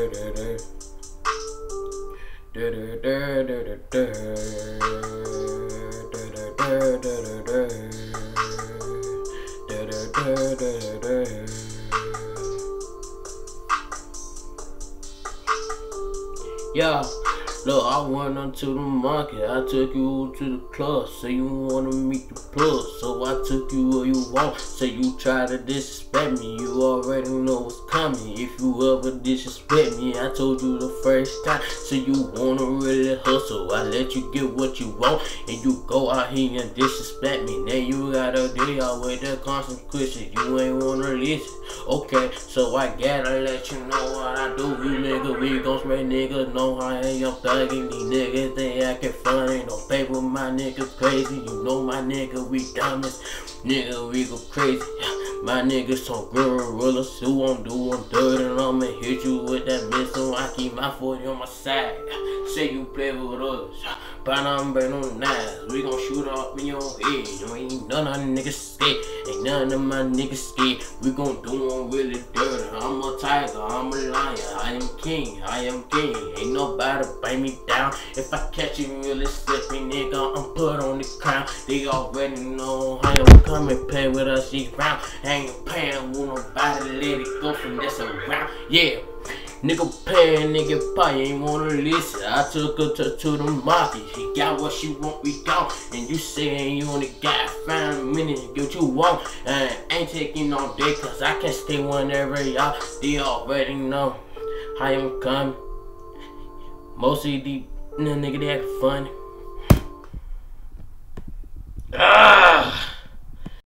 Yeah, look, I went onto the market, I took you to the club, so you wanna meet the plug, so I took you where you want, so you try to disrespect me, you already know what's coming, if you ever disrespect me, I told you the first time, so you wanna really hustle, I let you get what you want, and you go out here and disrespect me, now you gotta deal with the consequences, you ain't wanna listen, okay, so I gotta let you know what I do, you nigga, we gon' spray niggas, know I am thugging, these niggas, they acting funny, don't play with my niggas crazy, you know my nigga, we dumbest, nigga, we go crazy, my niggas some gorillas, who I'm doing dirt, and I'ma hit you with that missile, I keep my 40 on my side, say you play with us, but I'm betting on knives, we gon' shoot up in your head, you ain't none of niggas scared, ain't none of my niggas scared, we gon' do them really dirty, I'm a tiger, I'm a lion, I am king, ain't nobody bring me down, if I catch you really slipping, nigga, I'm put on the crown, they already know I am coming, play with us each round, ain't paying with nobody, let it go from this around, yeah. Nigga paying, nigga pie, ain't wanna listen. I took her to the market. She got what she want, we gone. And you saying you only got 5 minutes to get what you want. And ain't taking no day, cause I can stay whenever y'all. They already know how I'm coming. Most of these nigga, they act funny.